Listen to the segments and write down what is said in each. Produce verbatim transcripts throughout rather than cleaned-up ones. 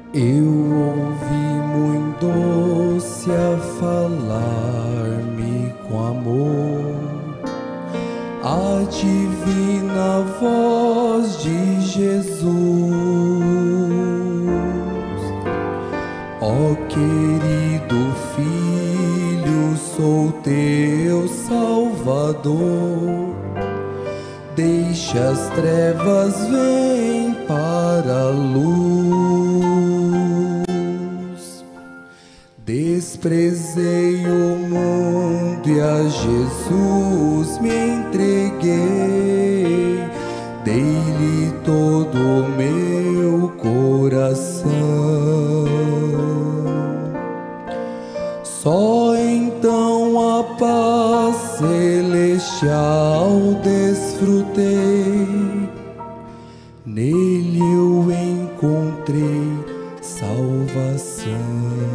Eu ouvi muito doce a falar-me com amor, a divina voz de Jesus. Ó querido Filho, sou teu Salvador, deixa as trevas, vem para a luz. Desprezei o mundo e a Jesus me entreguei, dei-lhe todo o meu coração. Só então a paz celestial desfrutei, nele eu encontrei salvação.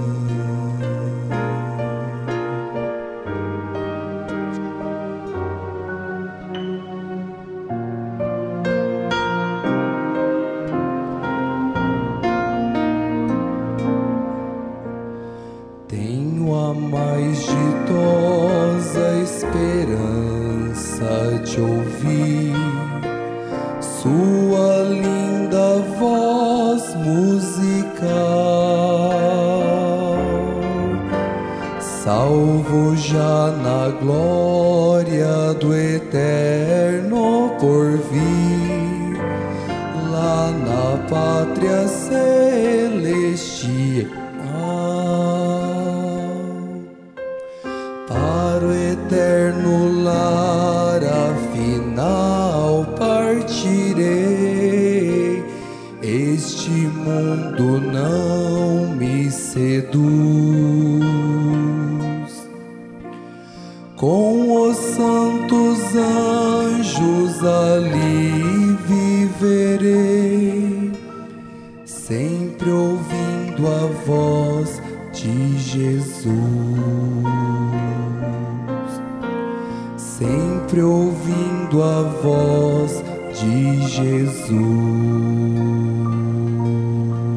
Tenho a mais ditosa esperança de ouvir sua linda voz musical, salvo já na glória do eterno porvir, lá na pátria celestial. Para o eterno lar afinal partirei, este mundo não me seduz. Com os santos anjos ali viverei, sempre ouvindo a voz de Jesus, sempre ouvindo a voz de Jesus.